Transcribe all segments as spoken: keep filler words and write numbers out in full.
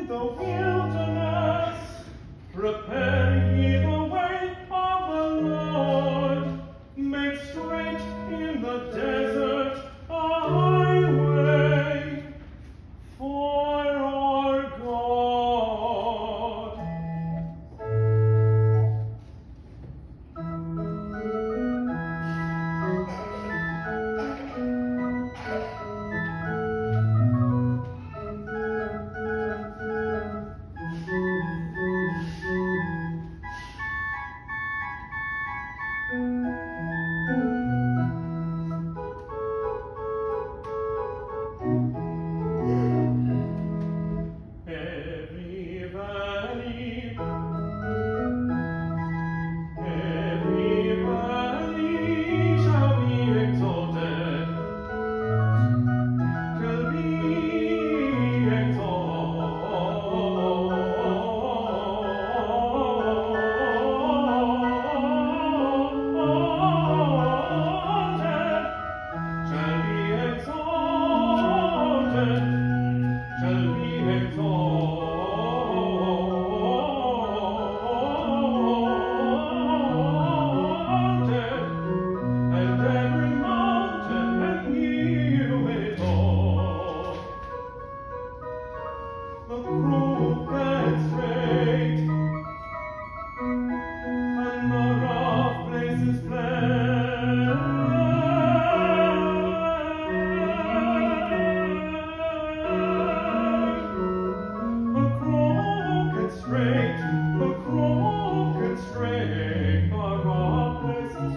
in the wilderness, prepare ye the way of the Lord, make straight in the desert a highway for our God. Every valley, every valley shall be exalted, shall be exalted, shall be exalted, shall be exalted, and every mountain and hill it all. The crooked straight, and the rough places The crooked straight, the crooked straight, the rough places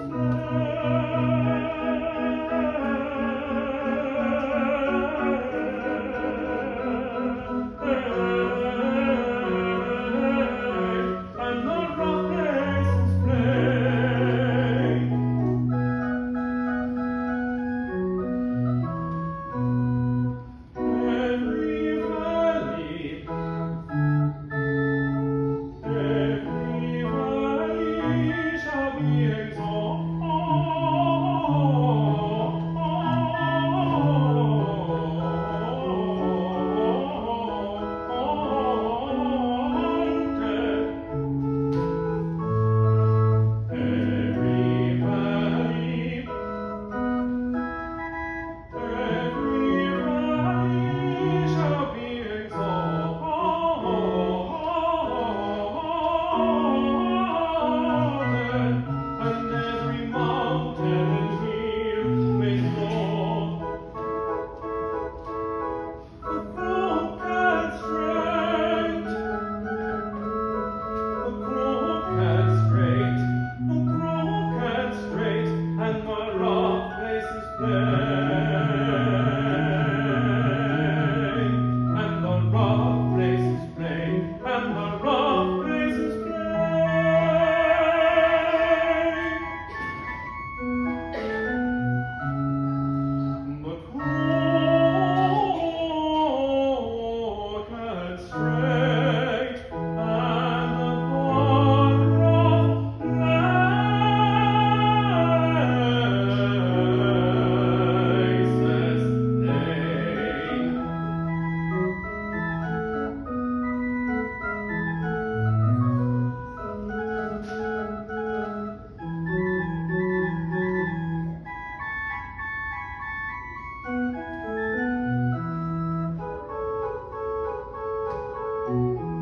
and the rough places plain. Every valley, every valley shall be exalted. Every valley, every valley shall be exalted, and every mountain and hill made low. The crooked straight, the crooked straight, the crooked straight, and the rough places plain, and the rough places plain, and the rough places plain. The crooked straight, and the rough places plain. Thank you.